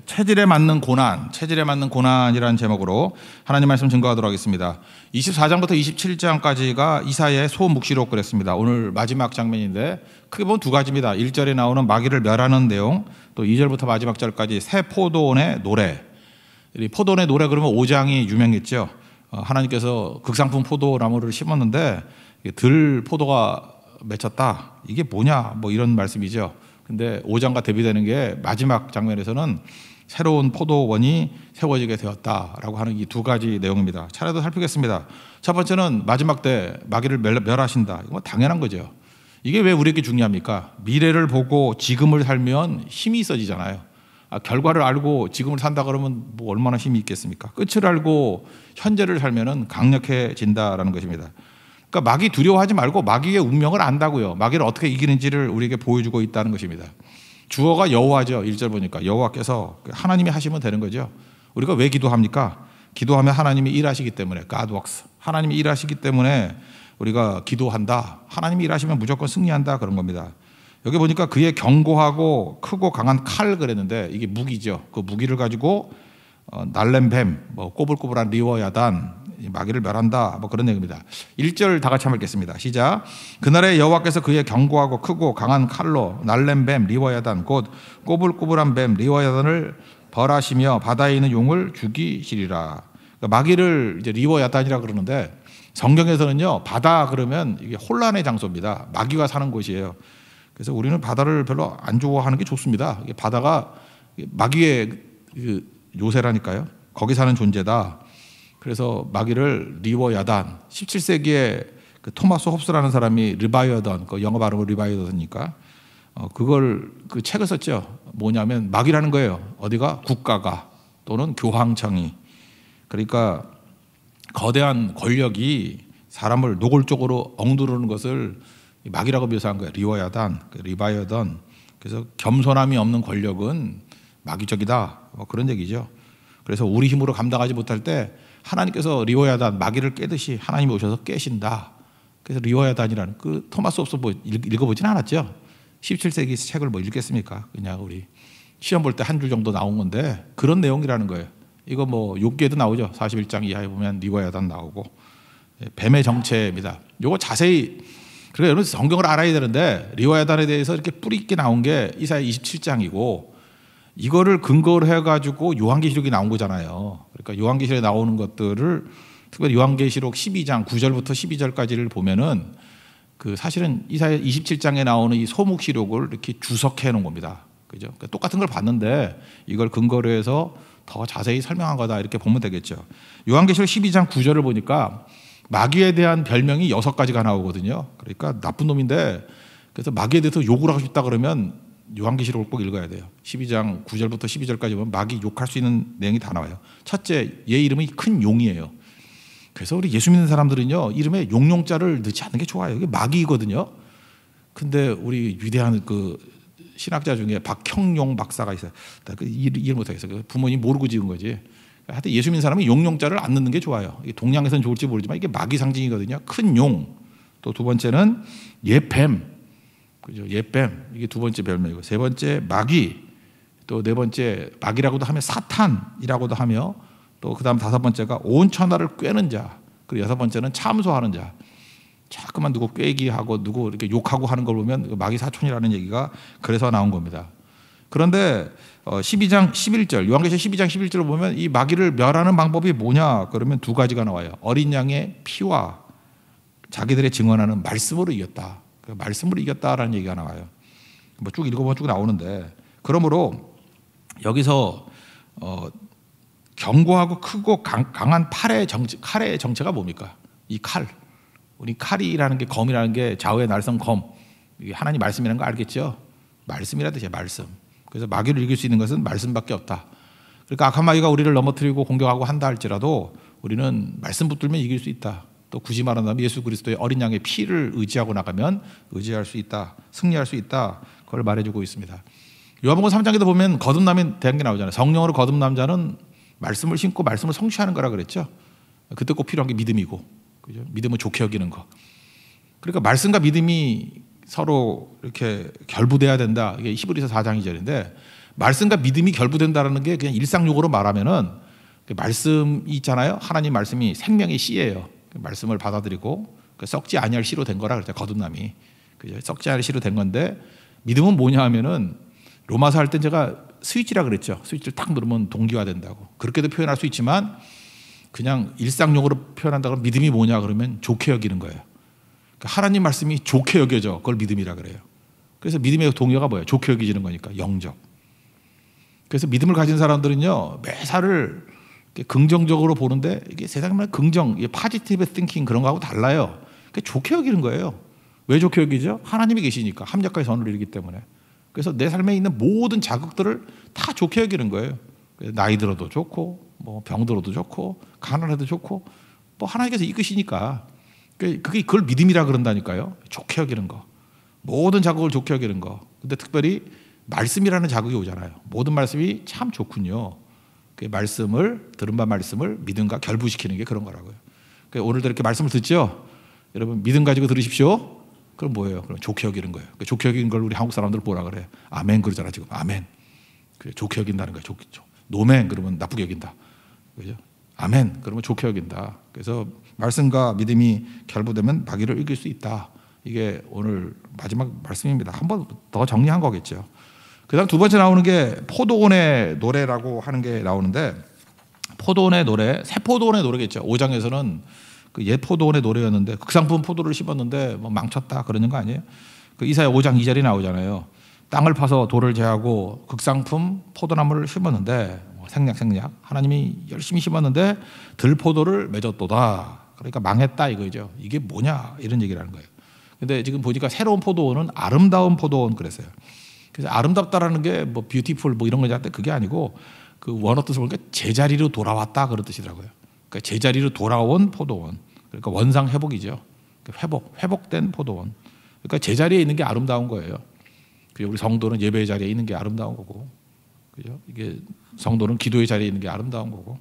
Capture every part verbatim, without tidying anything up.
체질에 맞는 고난, 체질에 맞는 고난이라는 제목으로 하나님 말씀 증거하도록 하겠습니다. 이십사 장부터 이십칠 장까지가 이사야의 소묵시록 그랬습니다. 오늘 마지막 장면인데 크게 보면 두 가지입니다. 일 절에 나오는 마귀를 멸하는 내용, 또 이 절부터 마지막 절까지 새 포도원의 노래. 이 포도원의 노래 그러면 오 장이 유명했죠. 하나님께서 극상품 포도나무를 심었는데 들 포도가 맺혔다. 이게 뭐냐? 뭐 이런 말씀이죠. 근데 오 장과 대비되는 게 마지막 장면에서는 새로운 포도원이 세워지게 되었다라고 하는 이 두 가지 내용입니다. 차례도 살피겠습니다. 첫 번째는 마지막 때 마귀를 멸하신다. 이거 당연한 거죠. 이게 왜 우리에게 중요합니까? 미래를 보고 지금을 살면 힘이 있어지잖아요. 아, 결과를 알고 지금을 산다 그러면 뭐 얼마나 힘이 있겠습니까? 끝을 알고 현재를 살면은 강력해진다라는 것입니다. 그러니까 마귀 두려워하지 말고 마귀의 운명을 안다고요. 마귀를 어떻게 이기는지를 우리에게 보여주고 있다는 것입니다. 주어가 여호와죠. 일 절 보니까 여호와께서 하나님이 하시면 되는 거죠. 우리가 왜 기도합니까? 기도하면 하나님이 일하시기 때문에 God works. 하나님이 일하시기 때문에 우리가 기도한다. 하나님이 일하시면 무조건 승리한다 그런 겁니다. 여기 보니까 그의 견고하고 크고 강한 칼 그랬는데 이게 무기죠. 그 무기를 가지고 어, 날렘뱀, 뭐 꼬불꼬불한 리워야단 마귀를 멸한다 뭐 그런 얘기입니다. 일 절 다 같이 한번 읽겠습니다. 시작. 그날에 여호와께서 그의 견고하고 크고 강한 칼로 날렘뱀 리워야단 곧 꼬불꼬불한 뱀 리워야단을 벌하시며 바다에 있는 용을 죽이시리라. 그러니까 마귀를 이제 리워야단이라 그러는데 성경에서는요 바다 그러면 이게 혼란의 장소입니다. 마귀가 사는 곳이에요. 그래서 우리는 바다를 별로 안 좋아하는 게 좋습니다. 이게 바다가 마귀의 그 요새라니까요. 거기 사는 존재다. 그래서 마귀를 리워야단, 십칠 세기에 그 토마스 홉스라는 사람이 리바이어던, 그 영어 발음은 리바이어던이니까 어, 그걸 그 책을 썼죠. 뭐냐면 마귀라는 거예요. 어디가 국가가 또는 교황청이. 그러니까 거대한 권력이 사람을 노골적으로 엉두르는 것을 마귀라고 묘사한 거예요. 리워야단, 리바이어던. 그래서 겸손함이 없는 권력은 마귀적이다. 뭐 그런 얘기죠. 그래서 우리 힘으로 감당하지 못할 때 하나님께서 리워야단 마귀를 깨듯이 하나님이 오셔서 깨신다. 그래서 리워야단이라는 그 토마스 홉스 뭐 읽어보진 않았죠. 십칠 세기 책을 뭐 읽겠습니까? 그냥 우리 시험 볼 때 한 줄 정도 나온 건데 그런 내용이라는 거예요. 이거 뭐 욥기에도 나오죠. 사십일 장 이하에 보면 리워야단 나오고 뱀의 정체입니다. 이거 자세히 그러니까 여러분 성경을 알아야 되는데 리워야단에 대해서 이렇게 뿌리 있게 나온 게 이사야 이십칠 장이고 이거를 근거로 해가지고 요한계시록이 나온 거잖아요. 그러니까 요한계시록에 나오는 것들을 특별히 요한계시록 십이 장 구 절부터 십이 절까지를 보면은 그 사실은 이사야 이십칠 장에 나오는 이 소묵시록을 이렇게 주석해 놓은 겁니다. 그죠? 그러니까 똑같은 걸 봤는데 이걸 근거로 해서 더 자세히 설명한 거다 이렇게 보면 되겠죠. 요한계시록 십이 장 구 절을 보니까 마귀에 대한 별명이 여섯 가지가 나오거든요. 그러니까 나쁜 놈인데 그래서 마귀에 대해서 욕을 하고 싶다 그러면 요한계시록을 꼭 읽어야 돼요. 십이 장 구 절부터 십이 절까지 보면 마귀 욕할 수 있는 내용이 다 나와요. 첫째, 얘 이름이 큰 용이에요. 그래서 우리 예수 믿는 사람들은요 이름에 용용자를 넣지 않는 게 좋아요. 이게 마귀거든요. 근데 우리 위대한 그 신학자 중에 박형용 박사가 있어요. 그 이해 못하겠어요. 그 부모님 모르고 지은 거지. 하여튼 예수 믿는 사람이 용용자를 안 넣는 게 좋아요. 동양에서는 좋을지 모르지만 이게 마귀 상징이거든요. 큰 용. 또 두 번째는 예뱀. 그죠? 예뱀. 이게 두 번째 별명이고. 세 번째 마귀. 또 네 번째 마귀라고도 하며 사탄이라고도 하며 또 그다음 다섯 번째가 온 천하를 꿰는 자. 그리고 여섯 번째는 참소하는 자. 자꾸만 누구 꿰기 하고 누구 이렇게 욕하고 하는 걸 보면 마귀 사촌이라는 얘기가 그래서 나온 겁니다. 그런데 십이 장 십일 절 요한계시록 십이 장 십일 절을 보면 이 마귀를 멸하는 방법이 뭐냐 그러면 두 가지가 나와요. 어린 양의 피와 자기들의 증언하는 말씀으로 이겼다. 그 말씀으로 이겼다라는 얘기가 나와요. 뭐 쭉 읽어보면 쭉 나오는데 그러므로 여기서 어, 견고하고 크고 강, 강한 팔의 정체, 칼의 정체가 뭡니까? 이 칼. 우리 칼이라는 게 검이라는 게 좌우의 날선 검. 이게 하나님 말씀이라는 거 알겠죠? 말씀이라는 뜻이에요. 말씀. 그래서 마귀를 이길 수 있는 것은 말씀밖에 없다. 그러니까 악한 마귀가 우리를 넘어뜨리고 공격하고 한다 할지라도 우리는 말씀 붙들면 이길 수 있다. 또 굳이 말한다면 예수 그리스도의 어린 양의 피를 의지하고 나가면 의지할 수 있다. 승리할 수 있다. 그걸 말해주고 있습니다. 요한복음 삼 장에도 보면 거듭남에 대한 게 나오잖아요. 성령으로 거듭난 자는 말씀을 신고 말씀을 성취하는 거라 그랬죠. 그때 꼭 필요한 게 믿음이고, 그죠? 믿음을 좋게 여기는 거. 그러니까 말씀과 믿음이 서로 이렇게 결부돼야 된다. 이게 히브리서 사 장 이 절인데 말씀과 믿음이 결부된다는 게 그냥 일상용어로 말하면은 말씀이 있잖아요. 하나님 말씀이 생명의 씨예요. 말씀을 받아들이고 썩지 아니할 씨로 된 거라 그랬죠. 거듭남이. 그죠? 썩지 않을 씨로 된 건데 믿음은 뭐냐 하면은 로마서 할 때 제가 스위치라 그랬죠. 스위치를 탁 누르면 동기화된다고. 그렇게도 표현할 수 있지만 그냥 일상용어로 표현한다고 하면 믿음이 뭐냐 그러면 좋게 여기는 거예요. 그러니까 하나님 말씀이 좋게 여겨져. 그걸 믿음이라 그래요. 그래서 믿음의 동요가 뭐예요? 좋게 여기지는 거니까 영접. 그래서 믿음을 가진 사람들은요 매사를 긍정적으로 보는데 이게 세상에 말하는 긍정, 파지티브 띵킹 그런 거하고 달라요. 좋게 여기는 거예요. 왜 좋게 여기죠? 하나님이 계시니까 합력과의 선을 이루기 때문에. 그래서 내 삶에 있는 모든 자극들을 다 좋게 여기는 거예요. 나이 들어도 좋고 뭐 병들어도 좋고 가난해도 좋고 뭐 하나님께서 이끄시니까 그게 그걸 믿음이라 그런다니까요. 좋게 여기는 거. 모든 자극을 좋게 여기는 거. 근데 특별히 말씀이라는 자극이 오잖아요. 모든 말씀이 참 좋군요. 그 말씀을 들은 바 말씀을 믿음과 결부시키는 게 그런 거라고요. 그러니까 오늘도 이렇게 말씀을 듣죠. 여러분 믿음 가지고 들으십시오. 그럼 뭐예요? 그럼 좋게 여기는 거예요. 그러니까 좋게 여기는 걸 우리 한국 사람들 뭐라 그래요? 아멘 그러잖아 지금. 아멘. 그래, 좋게 여긴다는 거예요. 좋게. 노멘 그러면 나쁘게 여긴다. 그죠? 아멘 그러면 좋게 여긴다. 그래서 말씀과 믿음이 결부되면 마귀를 이길 수 있다. 이게 오늘 마지막 말씀입니다. 한 번 더 정리한 거겠죠. 그다음 두 번째 나오는 게 포도원의 노래라고 하는 게 나오는데 포도원의 노래, 새 포도원의 노래겠죠. 오 장에서는 그 옛 포도원의 노래였는데 극상품 포도를 심었는데 뭐 망쳤다 그러는 거 아니에요? 그 이사야 오 장 이 절이 나오잖아요. 땅을 파서 돌을 제하고 극상품 포도나무를 심었는데 뭐 생략 생략 하나님이 열심히 심었는데 들포도를 맺었도다. 그러니까 망했다 이거죠. 이게 뭐냐 이런 얘기를 하는 거예요. 근데 지금 보니까 새로운 포도원은 아름다운 포도원 그랬어요. 그래서 아름답다라는 게 뭐 뷰티풀 뭐 이런 거인데 그게 아니고 그 원어 뜻을 보니까 제자리로 돌아왔다 그런 뜻이더라고요. 그러니까 제자리로 돌아온 포도원. 그러니까 원상 회복이죠. 회복, 회복된 포도원. 그러니까 제자리에 있는 게 아름다운 거예요. 우리 성도는 예배의 자리에 있는 게 아름다운 거고, 그죠? 이게 성도는 기도의 자리에 있는 게 아름다운 거고,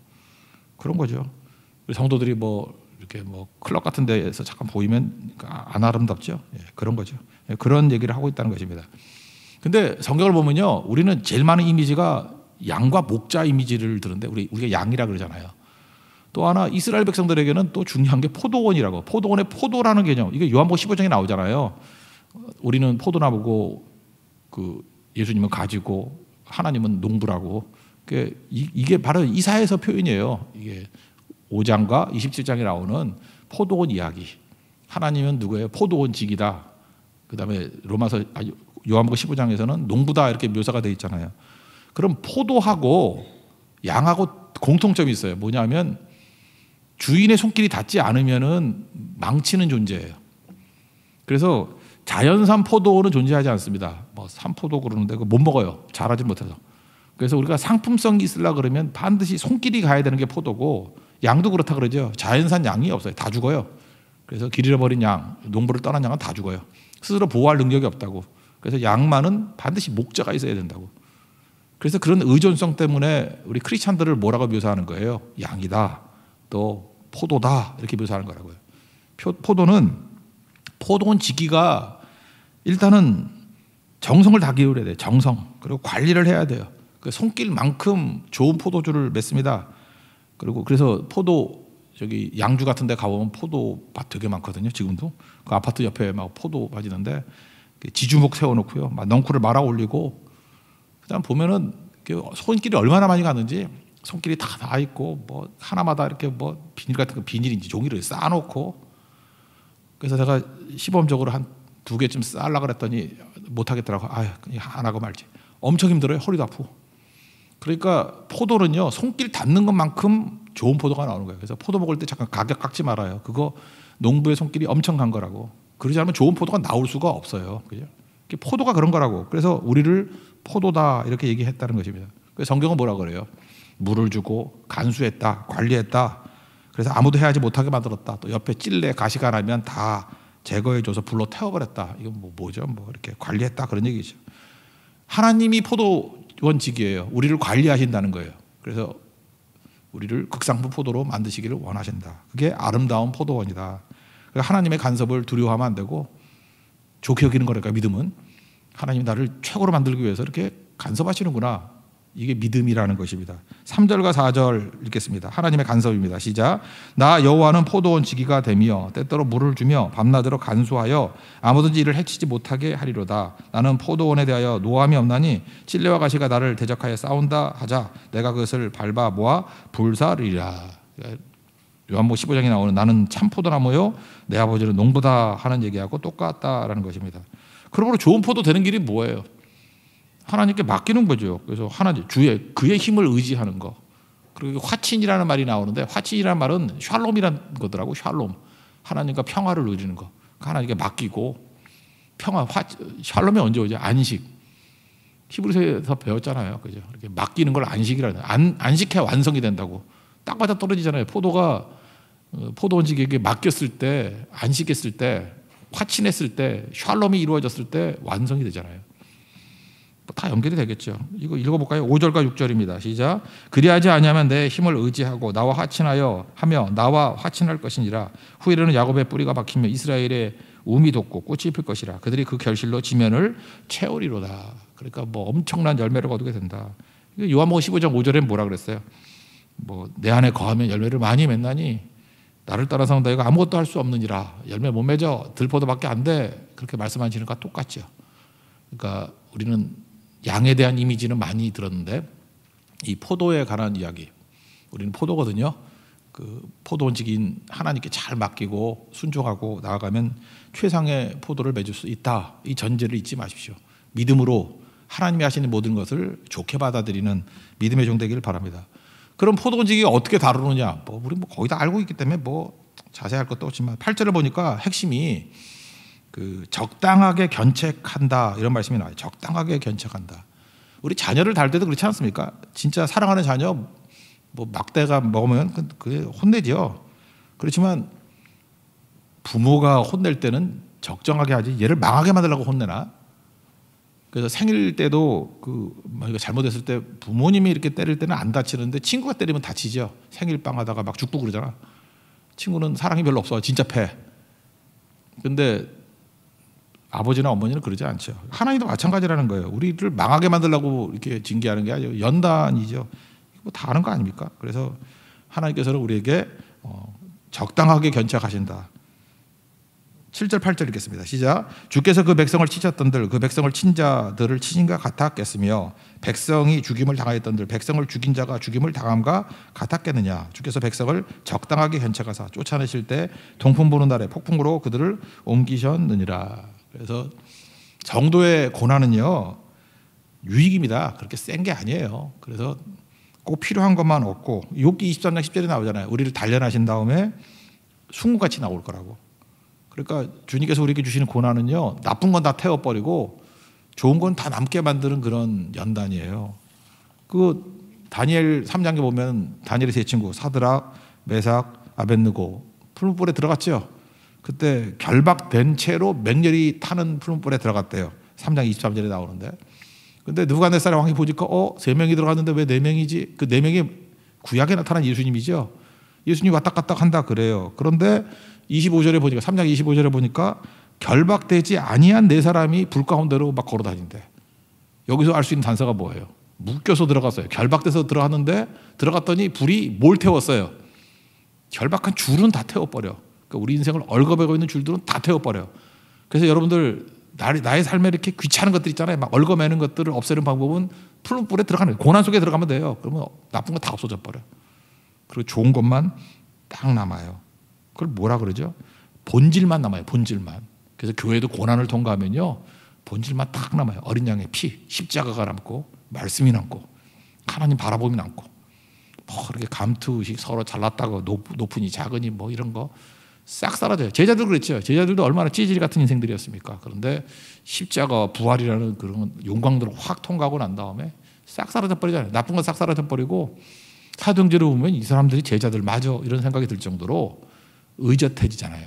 그런 거죠. 우리 성도들이 뭐 이렇게 뭐 클럽 같은 데에서 잠깐 보이면 안 아름답죠. 예, 그런 거죠. 예, 그런 얘기를 하고 있다는 것입니다. 근데 성경을 보면요, 우리는 제일 많은 이미지가 양과 목자 이미지를 드는데 우리 우리가 양이라 그러잖아요. 또 하나 이스라엘 백성들에게는 또 중요한 게 포도원이라고. 포도원의 포도라는 개념. 이게 요한복음 십오 장에 나오잖아요. 우리는 포도나무고 그 예수님은 가지고 하나님은 농부라고. 이게 바로 이사야서 표현이에요. 이게 오 장과 이십칠 장에 나오는 포도원 이야기. 하나님은 누구예요? 포도원 직이다. 그다음에 로마서 요한복음 십오 장에서는 농부다 이렇게 묘사가 되어 있잖아요. 그럼 포도하고 양하고 공통점이 있어요. 뭐냐면 주인의 손길이 닿지 않으면은 망치는 존재예요. 그래서 자연산 포도는 존재하지 않습니다. 뭐 산포도 그러는데 그거 못 먹어요. 자라지 못해서. 그래서 우리가 상품성이 있으려 그러면 반드시 손길이 가야 되는 게 포도고, 양도 그렇다 그러죠. 자연산 양이 없어요. 다 죽어요. 그래서 길 잃어버린 양, 농부를 떠난 양은 다 죽어요. 스스로 보호할 능력이 없다고. 그래서 양만은 반드시 목자가 있어야 된다고. 그래서 그런 의존성 때문에 우리 크리스찬들을 뭐라고 묘사하는 거예요? 양이다, 또 포도다 이렇게 묘사하는 거라고요. 포도는 포도원 지기가 일단은 정성을 다 기울여야 돼요. 정성. 그리고 관리를 해야 돼요. 그 손길만큼 좋은 포도주를 맺습니다. 그리고 그래서 포도 저기 양주 같은 데 가보면 포도밭 되게 많거든요. 지금도 그 아파트 옆에 막 포도 빠지는데 지주목 세워놓고요, 막 넝쿨을 말아 올리고, 그다음 보면은 손길이 얼마나 많이 가는지 손길이 다 다 있고 뭐 하나마다 이렇게 뭐 비닐 같은 거 비닐인지 종이를 쌓아놓고. 그래서 제가 시범적으로 한 두 개쯤 쌓으려 그랬더니 못 하겠더라고. 아유, 안 하고 말지. 엄청 힘들어요. 허리도 아프고. 그러니까 포도는요, 손길 닿는 것만큼 좋은 포도가 나오는 거예요. 그래서 포도 먹을 때 잠깐 가격 깎지 말아요. 그거 농부의 손길이 엄청 간 거라고. 그러지 않으면 좋은 포도가 나올 수가 없어요. 그죠? 포도가 그런 거라고. 그래서 우리를 포도다 이렇게 얘기했다는 것입니다. 그래서 성경은 뭐라 그래요? 물을 주고 간수했다, 관리했다. 그래서 아무도 해하지 못하게 만들었다. 또 옆에 찔레 가시가 나면 다 제거해줘서 불로 태워버렸다. 이건 뭐 뭐죠? 뭐 이렇게 관리했다 그런 얘기죠. 하나님이 포도원직이에요. 우리를 관리하신다는 거예요. 그래서 우리를 극상품 포도로 만드시기를 원하신다. 그게 아름다운 포도원이다. 그러니까 하나님의 간섭을 두려워하면 안 되고 좋게 여기는 거니까 믿음은 하나님이 나를 최고로 만들기 위해서 이렇게 간섭하시는구나. 이게 믿음이라는 것입니다. 삼 절과 사 절 읽겠습니다. 하나님의 간섭입니다. 시작. 나 여호와는 포도원 지기가 되며 때때로 물을 주며 밤낮으로 간수하여 아무든지 이를 해치지 못하게 하리로다. 나는 포도원에 대하여 노함이 없나니 찔레와 가시가 나를 대적하여 싸운다 하자 내가 그것을 밟아 모아 불사르리라. 요한복음 십오 장에 나오는 나는 참 포도나무요 내 아버지는 농부다 하는 얘기하고 똑같다라는 것입니다. 그러므로 좋은 포도 되는 길이 뭐예요? 하나님께 맡기는 거죠. 그래서 하나님 주의 그의 힘을 의지하는 거. 그리고 화친이라는 말이 나오는데 화친이라는 말은 샬롬이라는 거더라고. 샬롬. 하나님과 평화를 누리는 거. 하나님께 맡기고 평화. 화, 샬롬이 언제 오죠? 안식. 히브리서에서 배웠잖아요. 그죠? 이렇게 맡기는 걸 안식이라는. 안 안식해야 완성이 된다고. 딱 맞아 떨어지잖아요. 포도가 포도원지기에게 맡겼을 때, 안식했을 때, 화친했을 때, 샬롬이 이루어졌을 때 완성이 되잖아요. 다 연결이 되겠죠. 이거 읽어볼까요? 오 절과 육 절입니다. 시작. 그리하지 아니하면 내 힘을 의지하고 나와 화친하여 하며 나와 화친할 것이니라. 후에는 야곱의 뿌리가 박히며 이스라엘의 움이 돋고 꽃이 필 것이라. 그들이 그 결실로 지면을 채우리로다. 그러니까 뭐 엄청난 열매를 거두게 된다. 요한복음 십오 장 오 절에 뭐라 그랬어요? 뭐 내 안에 거하면 열매를 많이 맺나니 나를 따라서 너희가 아무것도 할 수 없느니라. 열매 못 맺어 들포도밖에 안 돼. 그렇게 말씀하시는 것과 똑같죠. 그러니까 우리는 양에 대한 이미지는 많이 들었는데 이 포도에 관한 이야기, 우리는 포도거든요. 그 포도원직인 하나님께 잘 맡기고 순종하고 나아가면 최상의 포도를 맺을 수 있다. 이 전제를 잊지 마십시오. 믿음으로 하나님이 하시는 모든 것을 좋게 받아들이는 믿음의 종 되기를 바랍니다. 그럼 포도원직이 어떻게 다루느냐? 뭐 우리 뭐 거의 다 알고 있기 때문에 뭐 자세할 것도 없지만 팔 절을 보니까 핵심이 그 적당하게 견책한다 이런 말씀이 나와요. 적당하게 견책한다. 우리 자녀를 다룰 때도 그렇지 않습니까? 진짜 사랑하는 자녀 뭐 막대가 먹으면 그게 혼내죠. 그렇지만 부모가 혼낼 때는 적정하게 하지 얘를 망하게 만들려고 혼내나? 그래서 생일 때도 그 이거 잘못했을 때 부모님이 이렇게 때릴 때는 안 다치는데 친구가 때리면 다치죠. 생일빵 하다가 막 죽고 그러잖아. 친구는 사랑이 별로 없어. 진짜 패. 근데 아버지나 어머니는 그러지 않죠. 하나님도 마찬가지라는 거예요. 우리를 망하게 만들려고 이렇게 징계하는 게 아니고 연단이죠. 뭐 다 아는 거 아닙니까? 그래서 하나님께서는 우리에게 어, 적당하게 견책하신다. 칠 절 팔 절 읽겠습니다. 시작. 주께서 그 백성을 치셨던들 그 백성을 친 자들을 치신가 같았겠으며 백성이 죽임을 당하였던들 백성을 죽인 자가 죽임을 당함과 같았겠느냐. 주께서 백성을 적당하게 견책하사 쫓아내실 때 동풍 부는 날에 폭풍으로 그들을 옮기셨느니라. 그래서 정도의 고난은요 유익입니다. 그렇게 센 게 아니에요. 그래서 꼭 필요한 것만 얻고 욥기 이십삼 장 십 절에 나오잖아요. 우리를 단련하신 다음에 숭구같이 나올 거라고. 그러니까 주님께서 우리에게 주시는 고난은요 나쁜 건 다 태워버리고 좋은 건 다 남게 만드는 그런 연단이에요. 그 다니엘 삼 장에 보면 다니엘의 세 친구 사드락, 메삭, 아벳느고 풀무불에 들어갔죠. 그때 결박된 채로 맹렬히 타는 풀무불에 들어갔대요. 삼 장 이십삼 절에 나오는데. 근데 느부갓네살 왕이 보니까 어, 세 명이 들어갔는데 왜 네 명이지? 그 네 명이 구약에 나타난 예수님이죠. 예수님이 왔다 갔다 한다 그래요. 그런데 이십오 절에 보니까 삼 장 이십오 절에 보니까 결박되지 아니한 네 사람이 불 가운데로 막 걸어 다닌대. 여기서 알 수 있는 단서가 뭐예요? 묶여서 들어갔어요. 결박돼서 들어갔는데 들어갔더니 불이 뭘 태웠어요? 결박한 줄은 다 태워버려. 그러니까 우리 인생을 얽어매고 있는 줄들은 다 태워버려. 그래서 여러분들 나의 삶에 이렇게 귀찮은 것들 있잖아요. 막 얽어매는 것들을 없애는 방법은 푸른 불에 들어가는 거예요. 고난 속에 들어가면 돼요. 그러면 나쁜 거 다 없어져 버려. 그리고 좋은 것만 딱 남아요. 그걸 뭐라 그러죠? 본질만 남아요. 본질만. 그래서 교회도 고난을 통과하면요 본질만 딱 남아요. 어린 양의 피, 십자가가 남고 말씀이 남고 하나님 바라봄이 남고 뭐 그렇게 감투의식 서로 잘났다고 높으니 작으니 뭐 이런 거 싹 사라져요. 제자들 그랬죠. 제자들도 얼마나 찌질이 같은 인생들이었습니까? 그런데 십자가 부활이라는 그런 용광들을 확 통과하고 난 다음에 싹 사라져 버리잖아요. 나쁜 건 싹 사라져 버리고 사도행전을 보면 이 사람들이 제자들 맞아 이런 생각이 들 정도로 의젓해지잖아요.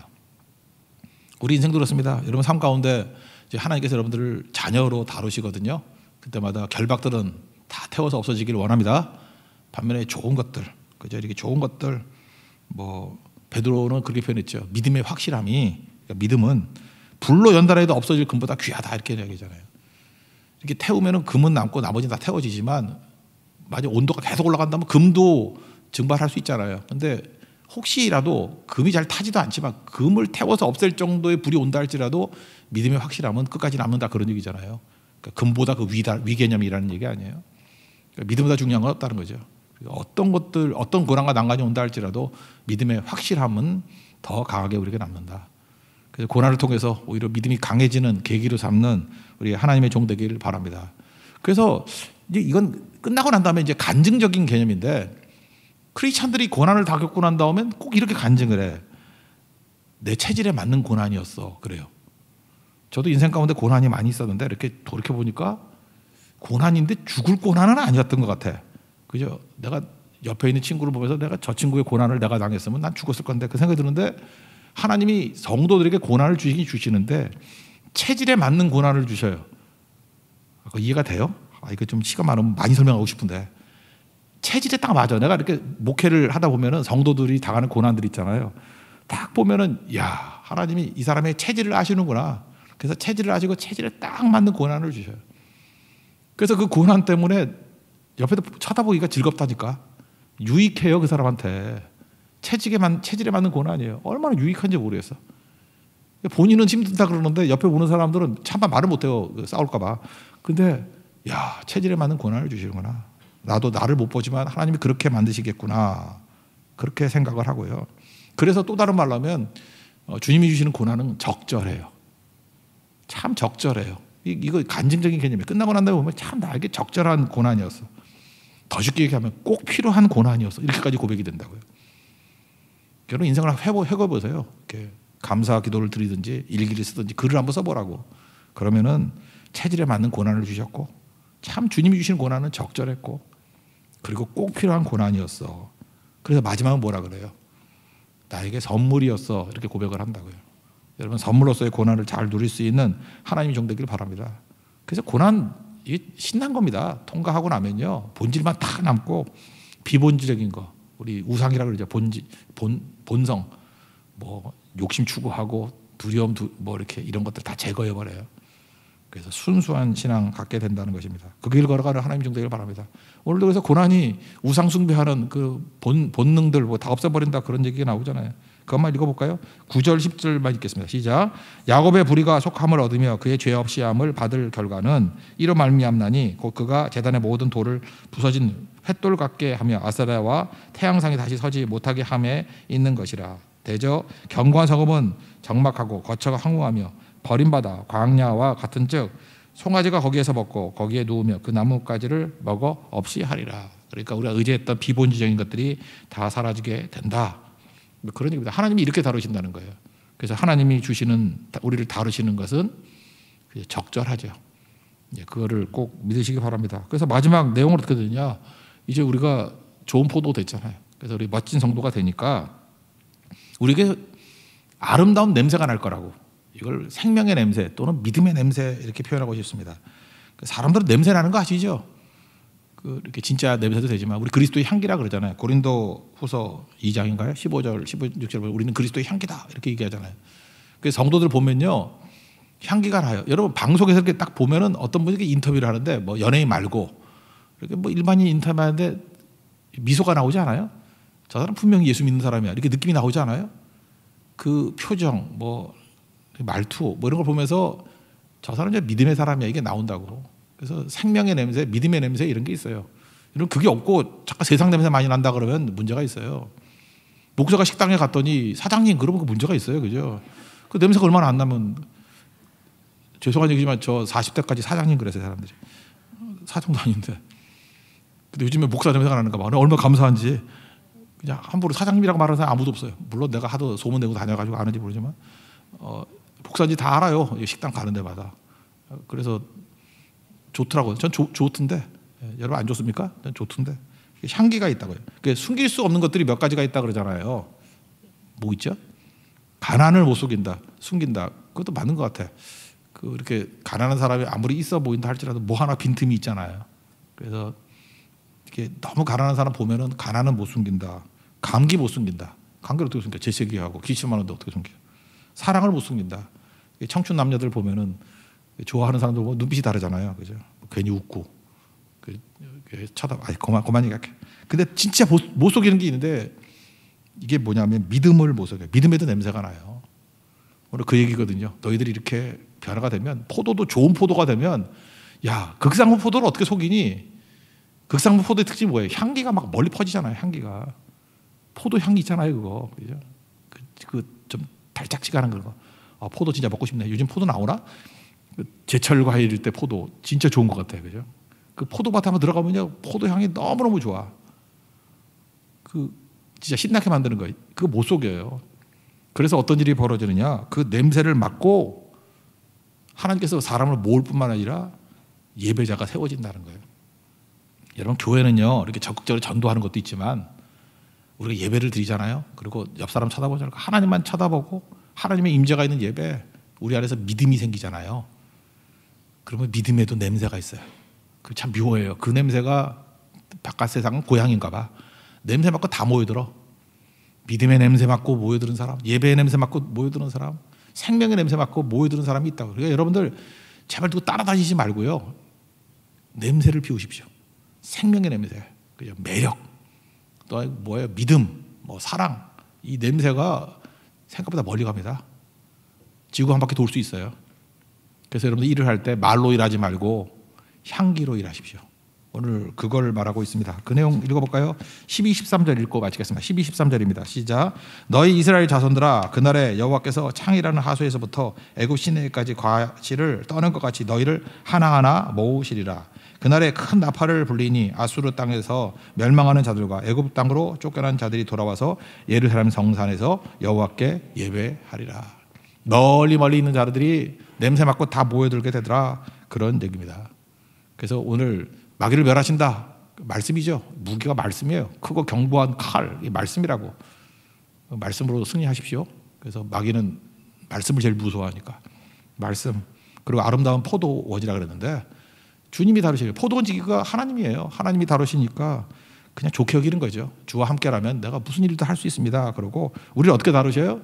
우리 인생도 그렇습니다. 여러분 삶 가운데 이제 하나님께서 여러분들을 자녀로 다루시거든요. 그때마다 결박들은 다 태워서 없어지기를 원합니다. 반면에 좋은 것들, 그죠? 이렇게 좋은 것들, 뭐 베드로는 그렇게 표현했죠. 믿음의 확실함이, 그러니까 믿음은 불로 연달아도 없어질 금보다 귀하다 이렇게 이야기잖아요. 이렇게 태우면은 금은 남고 나머지는 다 태워지지만 만약 온도가 계속 올라간다면 금도 증발할 수 있잖아요. 근데 혹시라도 금이 잘 타지도 않지만 금을 태워서 없앨 정도의 불이 온다 할지라도 믿음이 확실하면 끝까지 남는다, 그런 얘기잖아요. 그러니까 금보다 그 위다, 위 개념이라는 얘기 아니에요. 그러니까 믿음보다 중요한 건 없다는 거죠. 어떤 것들, 어떤 고난과 난관이 온다 할지라도 믿음의 확실함은 더 강하게 우리에게 남는다. 그래서 고난을 통해서 오히려 믿음이 강해지는 계기로 삼는 우리 하나님의 종 되기를 바랍니다. 그래서 이제 이건 끝나고 난 다음에 이제 간증적인 개념인데, 크리스찬들이 고난을 다 겪고 난 다음엔 꼭 이렇게 간증을 해. 내 체질에 맞는 고난이었어. 그래요. 저도 인생 가운데 고난이 많이 있었는데 이렇게 돌이켜 보니까 고난인데 죽을 고난은 아니었던 것 같아. 그죠? 내가 옆에 있는 친구를 보면서 내가 저 친구의 고난을 내가 당했으면 난 죽었을 건데, 그 생각이 드는데 하나님이 성도들에게 고난을 주시긴 주시는데 체질에 맞는 고난을 주셔요. 이해가 돼요? 아, 이거 좀 시간 많으면 많이 설명하고 싶은데 체질에 딱 맞아. 내가 이렇게 목회를 하다 보면은 성도들이 당하는 고난들 있잖아요. 딱 보면은 야, 하나님이 이 사람의 체질을 아시는구나. 그래서 체질을 아시고 체질에 딱 맞는 고난을 주셔요. 그래서 그 고난 때문에 옆에도 쳐다보기가 즐겁다니까. 유익해요, 그 사람한테. 체질에, 맞, 체질에 맞는 고난이에요. 얼마나 유익한지 모르겠어. 본인은 힘들다 그러는데 옆에 오는 사람들은 참만 말을 못해요, 싸울까 봐. 근데 야, 체질에 맞는 고난을 주시는구나. 나도 나를 못 보지만 하나님이 그렇게 만드시겠구나, 그렇게 생각을 하고요. 그래서 또 다른 말로 하면 주님이 주시는 고난은 적절해요. 참 적절해요. 이거 간증적인 개념이에요. 끝나고 난 다음에 보면 참 나에게 적절한 고난이었어. 더 쉽게 얘기하면 꼭 필요한 고난이었어. 이렇게까지 고백이 된다고요. 여러분 인생을 회고해보세요. 이렇게 감사 기도를 드리든지 일기를 쓰든지 글을 한번 써보라고. 그러면은 체질에 맞는 고난을 주셨고 참 주님이 주시는 고난은 적절했고 그리고 꼭 필요한 고난이었어. 그래서 마지막은 뭐라 그래요? 나에게 선물이었어. 이렇게 고백을 한다고요. 여러분 선물로서의 고난을 잘 누릴 수 있는 하나님이 종 되기를 바랍니다. 그래서 고난 이게 신난 겁니다. 통과하고 나면요 본질만 다 남고 비본질적인 거, 우리 우상이라고 그러죠. 본질, 본, 본성, 뭐 욕심 추구하고 두려움, 두, 뭐 이렇게 이런 것들 다 제거해 버려요. 그래서 순수한 신앙 갖게 된다는 것입니다. 그 길 걸어가는 하나님 종 되기를 바랍니다. 오늘도 그래서 고난이 우상 숭배하는 그 본, 본능들 뭐 다 없애버린다, 그런 얘기가 나오잖아요. 그것만 읽어볼까요? 구 절 십 절만 읽겠습니다. 시작. 야곱의 불의가 속함을 얻으며 그의 죄 없이 함을 받을 결과는 이로 말미암나니 곧 그가 제단의 모든 돌을 부서진 횃돌 같게 하며 아세라와 태양상이 다시 서지 못하게 함에 있는 것이라. 대저 견고한 성읍은 적막하고 거처가 황무하며 버림받아 광야와 같은 즉 송아지가 거기에서 먹고 거기에 누우며 그 나뭇가지를 먹어 없이 하리라. 그러니까 우리가 의지했던 비본질적인 것들이 다 사라지게 된다, 그런 얘기입니다. 하나님이 이렇게 다루신다는 거예요. 그래서 하나님이 주시는, 우리를 다루시는 것은 적절하죠. 그거를 꼭 믿으시기 바랍니다. 그래서 마지막 내용은 어떻게 되냐? 이제 우리가 좋은 포도 됐잖아요. 그래서 우리 멋진 성도가 되니까 우리에게 아름다운 냄새가 날 거라고. 이걸 생명의 냄새 또는 믿음의 냄새 이렇게 표현하고 싶습니다. 사람들은 냄새 나는 거 아시죠? 그 이렇게 진짜 냄새도 되지만 우리 그리스도의 향기라 그러잖아요. 고린도후서 이 장인가요? 십오 절, 십육 절 우리는 그리스도의 향기다 이렇게 얘기하잖아요. 그래서 성도들 보면요 향기가 나요. 여러분 방송에서 이렇게 딱 보면은 어떤 분이 인터뷰를 하는데 뭐 연예인 말고 이렇게 뭐 일반인 인터뷰하는데 미소가 나오지 않아요? 저 사람 분명히 예수 믿는 사람이야 이렇게 느낌이 나오지 않아요? 그 표정, 뭐 말투, 뭐 이런 걸 보면서 저 사람은 이제 믿음의 사람이야 이게 나온다고. 그래서 생명의 냄새, 믿음의 냄새 이런 게 있어요. 이런 그게 없고 잠깐 세상 냄새 많이 난다 그러면 문제가 있어요. 목사가 식당에 갔더니 사장님 그러면 그 문제가 있어요, 그죠? 그 냄새가 얼마나 안 나면 죄송한 얘기지만 저 사십 대까지 사장님 그랬어요 사람들이. 사정도 아닌데. 근데 요즘에 목사 냄새가 나는가 봐. 얼마나 감사한지. 그냥 함부로 사장님이라고 말하는 사람 아무도 없어요. 물론 내가 하도 소문내고 다녀가지고 아는지 모르지만 어, 목사인지 다 알아요. 식당 가는 데마다. 그래서 좋더라고요. 전 좋, 좋던데. 여러분 안 좋습니까? 전 좋던데. 향기가 있다고요. 숨길 수 없는 것들이 몇 가지가 있다 그러잖아요. 뭐 있죠? 가난을 못 속인다, 숨긴다. 그것도 맞는 것 같아. 그 이렇게 가난한 사람이 아무리 있어 보인다 할지라도 뭐 하나 빈틈이 있잖아요. 그래서 이렇게 너무 가난한 사람 보면은 가난은 못 숨긴다. 감기 못 숨긴다. 감기를 어떻게 숨겨? 재채기하고 기침만 하는데 어떻게 숨겨? 사랑을 못 숨긴다. 청춘 남녀들 보면은 좋아하는 사람들 보면 눈빛이 다르잖아요, 그죠? 괜히 웃고 그, 그 쳐다. 아이 그만 그만 얘기할게. 근데 진짜 못, 못 속이는 게 있는데 이게 뭐냐면 믿음을 못 속여. 믿음에도 냄새가 나요. 오늘 그 얘기거든요. 너희들이 이렇게 변화가 되면 포도도 좋은 포도가 되면 야 극상무 포도를 어떻게 속이니? 극상무 포도의 특징이 뭐예요? 향기가 막 멀리 퍼지잖아요. 향기가 포도 향기 있잖아요. 그거 그죠? 그 좀 달짝지근한 거. 아, 포도 진짜 먹고 싶네. 요즘 포도 나오나? 그 제철 과일일 때 포도 진짜 좋은 것 같아요. 그죠? 그 포도밭 한번 들어가면요 포도 향이 너무 너무 좋아. 그 진짜 신나게 만드는 거예요. 그거 못 속여요. 그래서 어떤 일이 벌어지느냐? 그 냄새를 맡고 하나님께서 사람을 모을 뿐만 아니라 예배자가 세워진다는 거예요. 여러분 교회는요 이렇게 적극적으로 전도하는 것도 있지만 우리가 예배를 드리잖아요. 그리고 옆 사람 쳐다보잖아요. 하나님만 쳐다보고 하나님의 임재가 있는 예배, 우리 안에서 믿음이 생기잖아요. 그러면 믿음에도 냄새가 있어요. 그 참 묘해요. 그 냄새가 바깥 세상은 고향인가 봐. 냄새 맡고 다 모여들어. 믿음의 냄새 맡고 모여드는 사람, 예배의 냄새 맡고 모여드는 사람, 생명의 냄새 맡고 모여드는 사람이 있다고. 그러니까 여러분들 제발 누구 따라다니지 말고요. 냄새를 피우십시오. 생명의 냄새, 그죠? 매력, 또 뭐예요? 믿음, 뭐 사랑. 이 냄새가 생각보다 멀리 갑니다. 지구 한 바퀴 돌 수 있어요. 그래서 여러분들 일을 할 때 말로 일하지 말고 향기로 일하십시오. 오늘 그걸 말하고 있습니다. 그 내용 읽어볼까요? 십이, 십삼 절 읽고 마치겠습니다. 십이, 십삼 절입니다. 시작. 너희 이스라엘 자손들아 그날에 여호와께서 창이라는 하수에서부터 애굽 시내까지 과실을 떠는 것 같이 너희를 하나하나 모으시리라. 그날에 큰 나팔을 불리니 아수르 땅에서 멸망하는 자들과 애굽 땅으로 쫓겨난 자들이 돌아와서 예루살렘 성산에서 여호와께 예배하리라. 멀리 멀리 있는 자들이 냄새 맡고 다 모여들게 되더라. 그런 얘기입니다. 그래서 오늘 마귀를 멸하신다. 말씀이죠. 무기가 말씀이에요. 크고 견고한 칼, 이 말씀이라고. 말씀으로 승리하십시오. 그래서 마귀는 말씀을 제일 무서워하니까. 말씀. 그리고 아름다운 포도원이라 그랬는데 주님이 다루시는 포도원지기가 하나님이에요. 하나님이 다루시니까 그냥 좋게 여기는 거죠. 주와 함께라면 내가 무슨 일도 할 수 있습니다. 그러고 우리를 어떻게 다루셔요?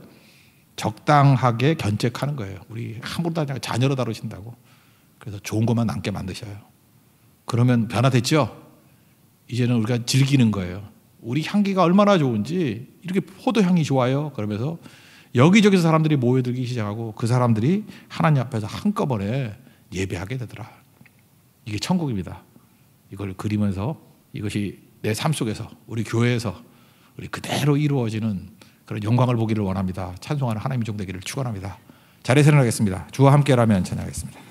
적당하게 견책하는 거예요. 우리 함부로 다니고 자녀로 다루신다고. 그래서 좋은 것만 남게 만드셔요. 그러면 변화됐죠? 이제는 우리가 즐기는 거예요. 우리 향기가 얼마나 좋은지 이렇게 포도향이 좋아요. 그러면서 여기저기서 사람들이 모여들기 시작하고 그 사람들이 하나님 앞에서 한꺼번에 예배하게 되더라. 이게 천국입니다. 이걸 그리면서 이것이 내 삶 속에서 우리 교회에서 우리 그대로 이루어지는 그런 영광을 보기를 원합니다. 찬송하는 하나님의 종 되기를 축원합니다. 자리에 일어나겠습니다. 주와 함께라면 찬양하겠습니다.